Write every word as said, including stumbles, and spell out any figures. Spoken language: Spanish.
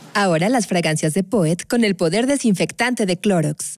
Ahora las fragancias de Poet con el poder desinfectante de Clorox.